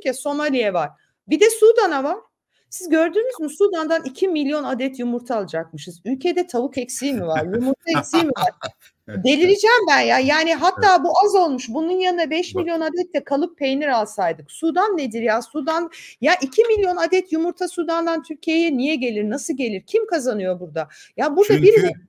dedik ya, Somali'ye var. Bir de Sudan'a var. Siz gördünüz mü? Sudan'dan 2 milyon adet yumurta alacakmışız. Ülkede tavuk eksiği mi var? Yumurta eksiği mi var? Delireceğim ben ya. Yani hatta bu az olmuş. Bunun yanına 5 milyon adet de kalıp peynir alsaydık. Sudan nedir ya? Sudan ya 2 milyon adet yumurta Sudan'dan Türkiye'ye niye gelir? Nasıl gelir? Kim kazanıyor burada? Ya burada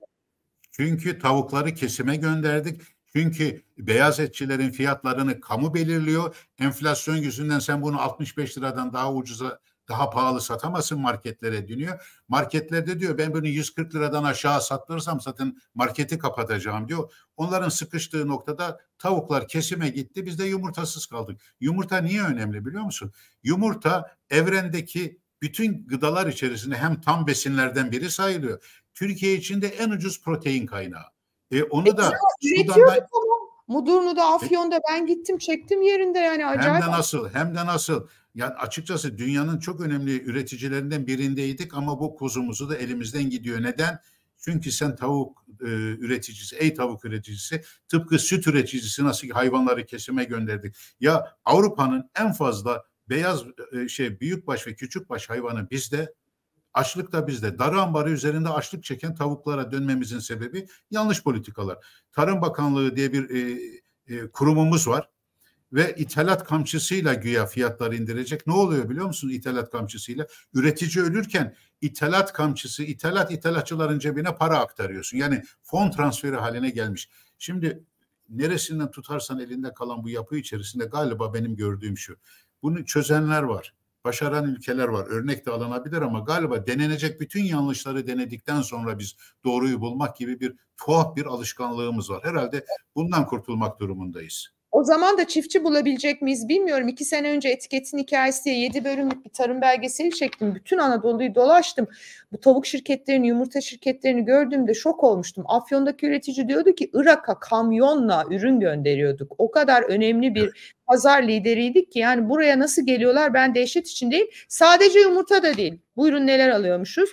çünkü tavukları kesime gönderdik. Çünkü beyaz etçilerin fiyatlarını kamu belirliyor. Enflasyon yüzünden sen bunu 65 liradan daha ucuza, daha pahalı satamazsın, marketlere dönüyor. Marketlerde diyor ben bunu 140 liradan aşağı satırsam zaten marketi kapatacağım diyor. Onların sıkıştığı noktada tavuklar kesime gitti. Biz de yumurtasız kaldık. Yumurta niye önemli biliyor musun? Yumurta evrendeki bütün gıdalar içerisinde hem tam besinlerden biri sayılıyor. Türkiye için de en ucuz protein kaynağı. Onu da üretiyorduk ama Mudurnu'da, Afyon'da ben gittim çektim yerinde yani acayip. Hem de nasıl. Yani açıkçası dünyanın çok önemli üreticilerinden birindeydik ama bu kuzumuzu da elimizden gidiyor. Neden? Çünkü sen tavuk üreticisi, tavuk üreticisi, tıpkı süt üreticisi nasıl hayvanları kesime gönderdik. Ya Avrupa'nın en fazla beyaz büyükbaş ve küçükbaş hayvanı bizde. Açlık da bizde. Darı ambarı üzerinde açlık çeken tavuklara dönmemizin sebebi yanlış politikalar. Tarım Bakanlığı diye bir kurumumuz var ve ithalat kamçısıyla güya fiyatları indirecek. Ne oluyor biliyor musun ithalat kamçısıyla? Üretici ölürken ithalat kamçısı, ithalatçıların cebine para aktarıyorsun. Yani fon transferi haline gelmiş. Şimdi neresinden tutarsan elinde kalan bu yapı içerisinde galiba benim gördüğüm şu. Bunu çözenler var. Başaran ülkeler var. Örnek de alınabilir ama galiba denenecek bütün yanlışları denedikten sonra biz doğruyu bulmak gibi bir tuhaf bir alışkanlığımız var. Herhalde bundan kurtulmak durumundayız. O zaman da çiftçi bulabilecek miyiz bilmiyorum. 2 sene önce Etiketin Hikayesi diye 7 bölümlük bir tarım belgeseli çektim. Bütün Anadolu'yu dolaştım. Bu tavuk şirketlerini, yumurta şirketlerini gördüğümde şok olmuştum. Afyon'daki üretici diyordu ki Irak'a kamyonla ürün gönderiyorduk. O kadar önemli bir pazar lideriydik ki yani buraya nasıl geliyorlar ben dehşet içindeyim. Sadece yumurta da değil. Buyurun neler alıyormuşuz.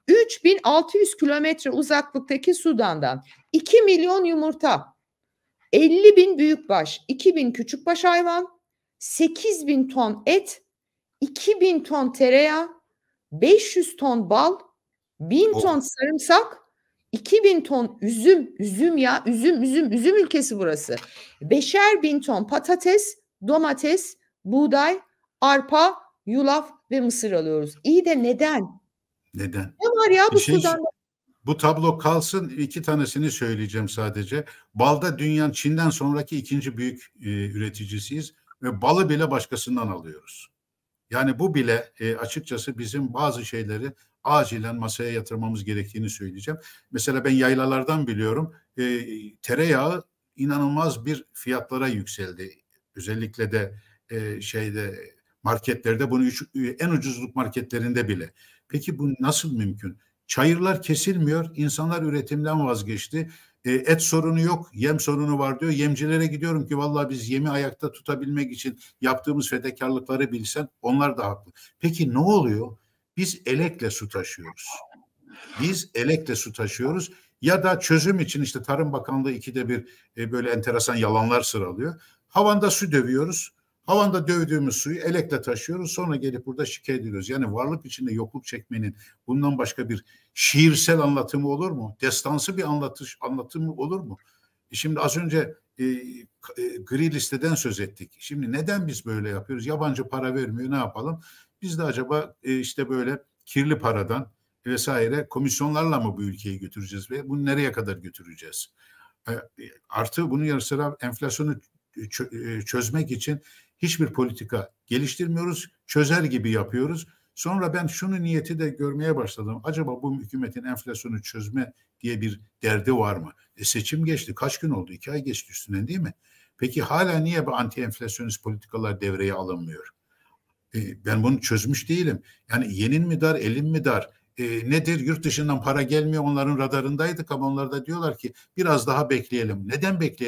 3600 kilometre uzaklıktaki Sudan'dan 2 milyon yumurta. 50.000 büyükbaş, 2.000 küçükbaş hayvan, 8.000 ton et, 2.000 ton tereyağı, 500 ton bal, 1.000 ton sarımsak, 2.000 ton üzüm, üzüm ülkesi burası. 5.000 ton patates, domates, buğday, arpa, yulaf ve mısır alıyoruz. İyi de neden? Neden? Ne var ya bu Sudan'da? Bu tablo kalsın, 2 tanesini söyleyeceğim sadece. Balda dünyanın Çin'den sonraki 2. büyük üreticisiyiz ve balı bile başkasından alıyoruz. Yani bu bile açıkçası bizim bazı şeyleri acilen masaya yatırmamız gerektiğini söyleyeceğim. Mesela ben yaylalardan biliyorum, tereyağı inanılmaz bir fiyatlara yükseldi. Özellikle de marketlerde, bunu en ucuzluk marketlerinde bile. Peki bu nasıl mümkün? Çayırlar kesilmiyor, insanlar üretimden vazgeçti. Et sorunu yok, yem sorunu var diyor. Yemcilere gidiyorum ki vallahi biz yemi ayakta tutabilmek için yaptığımız fedakarlıkları bilsen, onlar da haklı. Peki ne oluyor? Biz elekle su taşıyoruz. Ya da çözüm için işte Tarım Bakanlığı 2'de bir böyle enteresan yalanlar sıralıyor. Havanda su dövüyoruz. Havanda dövdüğümüz suyu elekle taşıyoruz. Sonra gelip burada şikayet ediyoruz. Yani varlık içinde yokluk çekmenin bundan başka bir şiirsel anlatımı olur mu? Destansı bir anlatımı olur mu? Şimdi az önce gri listeden söz ettik. Şimdi neden biz böyle yapıyoruz? Yabancı para vermiyor, ne yapalım? Biz de acaba işte böyle kirli paradan vesaire komisyonlarla mı bu ülkeyi götüreceğiz ve bunu nereye kadar götüreceğiz? Artı bunun yanı sıra enflasyonu çözmek için hiçbir politika geliştirmiyoruz, çözer gibi yapıyoruz. Sonra ben şunu niyeti de görmeye başladım. Acaba bu hükümetin enflasyonu çözme diye bir derdi var mı? Seçim geçti. Kaç gün oldu? 2 ay geçti üstünden değil mi? Peki hala niye bu anti enflasyonist politikalar devreye alınmıyor? Ben bunu çözmüş değilim. Yani yenin mi dar, elin mi dar? Nedir? Yurt dışından para gelmiyor. Onların radarındaydık ama onlar da diyorlar ki biraz daha bekleyelim. Neden bekleyelim?